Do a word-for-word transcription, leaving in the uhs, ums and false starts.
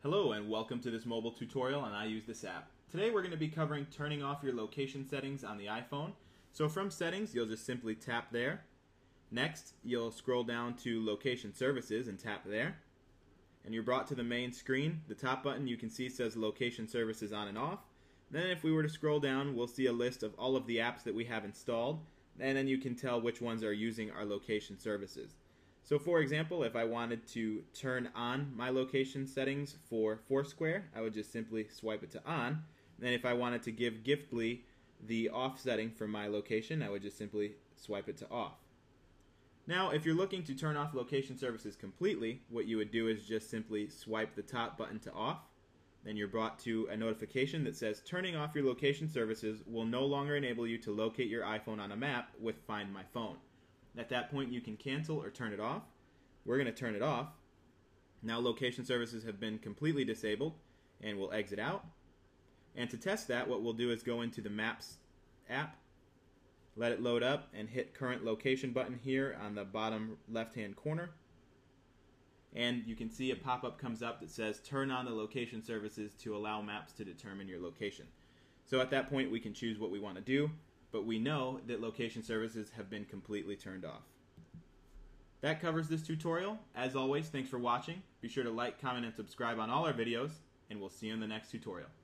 Hello and welcome to this mobile tutorial on I Use This App. Today we're going to be covering turning off your location settings on the iPhone. So from settings, you'll just simply tap there. Next, you'll scroll down to location services and tap there. And you're brought to the main screen. The top button you can see says location services on and off. Then if we were to scroll down, we'll see a list of all of the apps that we have installed. And then you can tell which ones are using our location services. So for example, if I wanted to turn on my location settings for Foursquare, I would just simply swipe it to on. And if I wanted to give Giftly the off setting for my location, I would just simply swipe it to off. Now, if you're looking to turn off location services completely, what you would do is just simply swipe the top button to off. Then you're brought to a notification that says turning off your location services will no longer enable you to locate your iPhone on a map with Find My Phone. At that point, you can cancel or turn it off. We're going to turn it off. Now location services have been completely disabled, and we'll exit out. And to test that, what we'll do is go into the Maps app, let it load up, and hit current location button here on the bottom left-hand corner. And you can see a pop-up comes up that says turn on the location services to allow Maps to determine your location. So at that point, we can choose what we want to do. But we know that location services have been completely turned off. That covers this tutorial. As always, thanks for watching. Be sure to like, comment, and subscribe on all our videos, and we'll see you in the next tutorial.